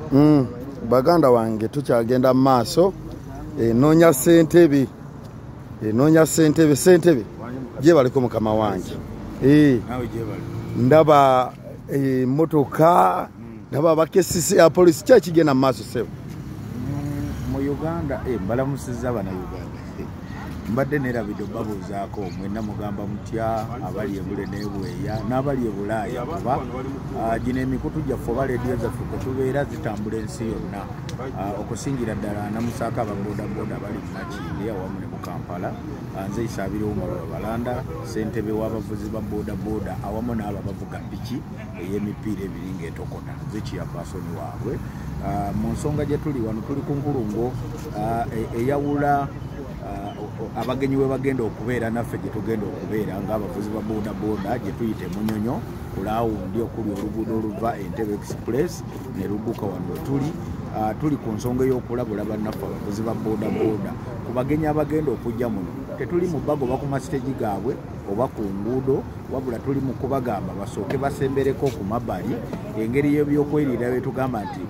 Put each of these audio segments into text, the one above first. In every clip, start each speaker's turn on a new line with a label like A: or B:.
A: baganda wange tukyagenda mu maaso noonya ssentebe ssentebe gyebaleko mukama wange ndaba emmotoka ndaba abakesisi ya polisi kyekigenda mu maaso sebo
B: mu Uganda mbalamusizza bannayuganda mbadde nerabidde babuuzaako mwenna mugamba mutya abali ebule n'ebweya n'abali e Bulaaya kuba gino emikutu gyaffe oba leediyo zaffe kwe tubeera zitambula ensi yonna okusingira ddala namusaako ababoodabooda bali mu Makindye awamu ne mu Kampala nze Isaabiriwo Balanda ssentebe w'abavuzi ba boodabooda awamu n'abo abavuga piki ey'emipiira ebiri ng'etokota nze chairpersoni waabwe mu nsonga gye tuli wano tuli ku nkulungo eyawula abagenyi we bagenda okubeera naffe gye tugenda okubeera ng'abavuzi ba boodabooda gye tuyita Munyonyo ku laawundi okuli oluguudo oluva Entebbe Express ne lugguka wano tuli ku nsonga y'okulabula bannaffe abavuzi ba boodabooda ku bagenyi abagenda okujja muno tetuli mu bagoba ku masiteegi gaabwe oba ku nguudo wabula tuli mu kubagamba basooke basembereko ku mabbali engeri y'ebyokwerinda bye tugamba nti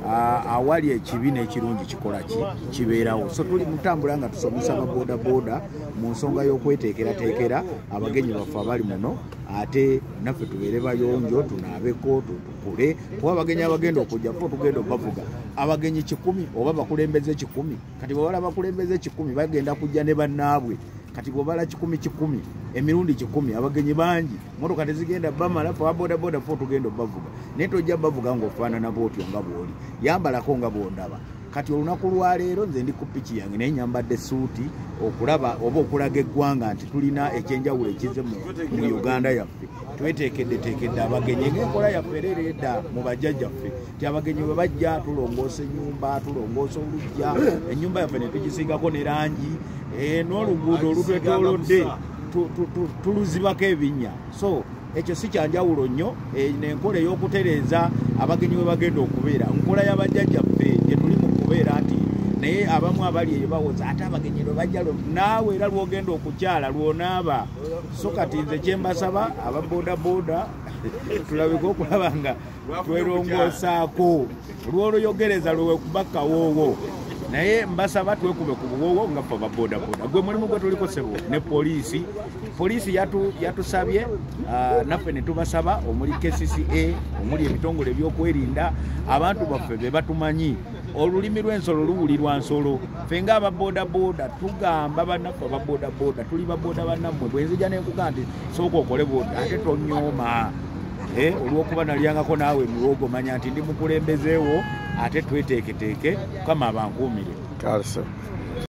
B: awali ekibi n'ekirungi kikola kibeerawo so tuli mutambula nga tusomesa ababoodabooda mu nsonga y'okweteekerateekera abagenyi baffe abali muno ate naffe tubeere bayonjo tunaabeko tukule kuba abagenyi abagenda okujja fo tugenda obavuga abagenyi 100 oba bakulembeze 10 kati bwe bala bakulembeze 10 bagenda kujja ne bannaabwe kati bwe bala 10 emirundi 10 abagenyi bangi motoka tezigenda bamala fo boodabooda fo tugenda obavuga naye tojja bavuga ng'ofaanana bw'otyo nga bw'oli yambalako nga bw'ondaba kati olunaku lwa leero nze ndi ku piki yange naye nyambadde suuti okulaba oba okulaga eggwanga nti tulina ekyenjawulo ekize mu Uganda yaffe tweteekeddeteekedde abagenyi ng'enkola yaffe era edda mu bajjajjaffe ti abagenyi bwe bajja tulongoosa ennyumba tulongoosa oluggya ennyumba yaffe ne tugisiigako ne langi n'oluguudo olutwetoolodde tuluzibako ebinnya so ekyo si kyanjawulo nnyo n'enkola ey'okutereeza abagenyi we bagenda okubeera nkola y'abajjajjaffe gye tuli mu kubeera nti naye abamu abali eyo bawoza ate abagenyi lwe bajja naawe era lwogenda okukyala lwonaaba so kati nze kyembasaba ababoodabooda tulabike okulaba nga twerongoosaako lw'oluyogereza lwewekubakawoowo naye mbasaba twekube ku buwoowo nga ffe ababoodabooda gwe mulimu gwe tuliko sebo ne poliisi yatusabye naffe ne tubasaba omuli KCCA omuli ebitongole ebyokwerinda abantu baffe be batumanyi olulimi lw'ensolo luwulirwa nsolo ffe ng'ababoodabooda tugamba bannaffe ababoodabooda tuli babooda bannammwe bwe nzija nenkuga nti sooka okole booda ate tonyooma olw'okuba nalyangako naawe emiwogo manya nti ndi mukulembezeewo ate tweteeketeeke kama abankuumire